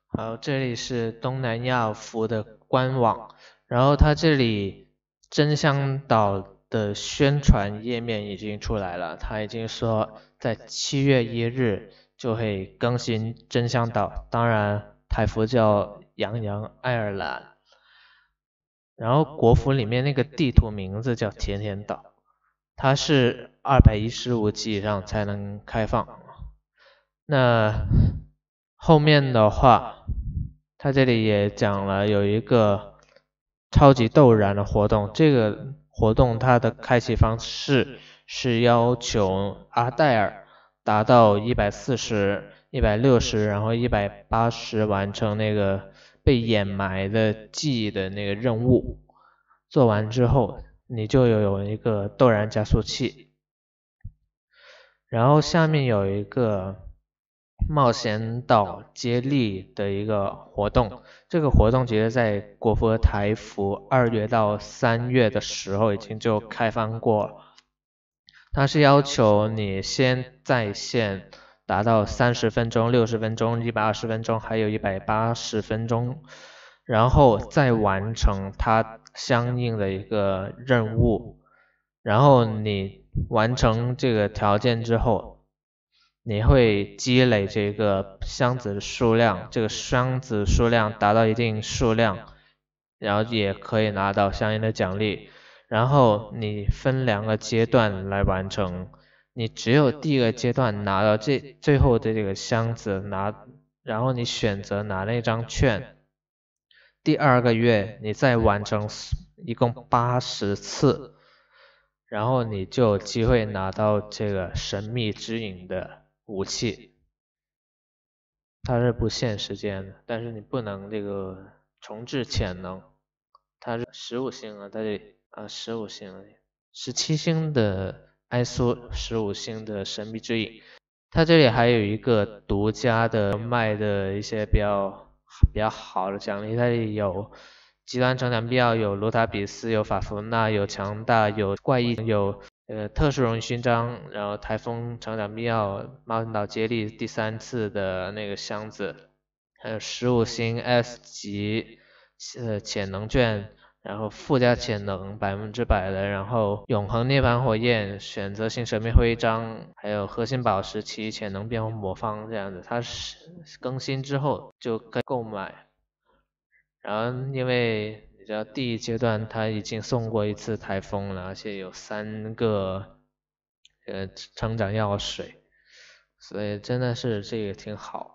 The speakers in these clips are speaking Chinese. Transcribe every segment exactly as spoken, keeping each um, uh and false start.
好，这里是东南亚服的官网，然后它这里真香岛的宣传页面已经出来了，它已经说在七月一日就会更新真香岛，当然台服叫洋洋爱尔兰，然后国服里面那个地图名字叫甜甜岛，它是二百一十五级以上才能开放。那后面的话，它这里也讲了有一个超级斗燃的活动，这个活动它的开启方式是要求阿黛尔达到一百四十、一百六十，然后一百八十完成那个被掩埋的记忆的那个任务，做完之后你就有一个斗燃加速器，然后下面有一个冒险岛接力的一个活动，这个活动其实在国服和台服二月到三月的时候已经就开放过了。它是要求你先在线达到三十分钟、六十分钟、一百二十分钟，还有一百八十分钟，然后再完成它相应的一个任务，然后你完成这个条件之后，你会积累这个箱子的数量，这个箱子数量达到一定数量，然后也可以拿到相应的奖励。然后你分两个阶段来完成，你只有第一个阶段拿到这最后的这个箱子拿，然后你选择拿那张券，第二个月你再完成一共八十次，然后你就有机会拿到这个神秘之影的武器，它是不限时间的，但是你不能这个重置潜能，它是十五星啊，它这啊十五星，十七星的埃苏，十五星的神秘之影，它这里还有一个独家的卖的一些比较比较好的奖励，它里有极端成长必要，有卢塔比斯，有法芙娜，有强大，有怪异，有呃特殊荣誉勋章，然后台风成长必要，冒险岛接力第三次的那个箱子，还有十五星 S 级呃潜能券。然后附加潜能百分之百的，然后永恒涅槃火焰、选择性神秘徽章，还有核心宝石其潜能变化魔方这样子，它是更新之后就可以购买。然后因为你知道第一阶段它已经送过一次台风了，而且有三个呃成长药水，所以真的是这个挺好。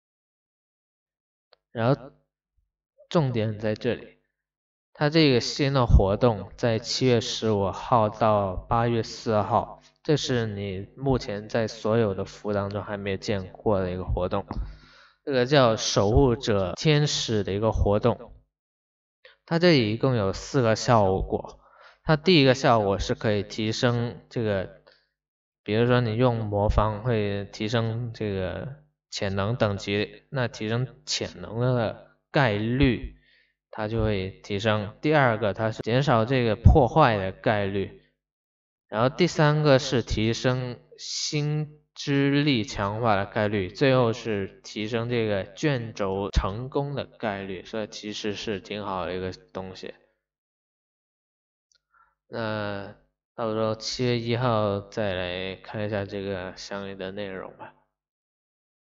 然后重点在这里。它这个新的活动在七月十五号到八月四号，这是你目前在所有的服当中还没有见过的一个活动。这个叫守护者天使的一个活动，它这里一共有四个效果。它第一个效果是可以提升这个，比如说你用魔方会提升这个潜能等级，那提升潜能的概率。它就会提升。第二个，它是减少这个破坏的概率。然后第三个是提升心之力强化的概率。最后是提升这个卷轴成功的概率。所以其实是挺好的一个东西。那到时候七月一号再来看一下这个相应的内容吧。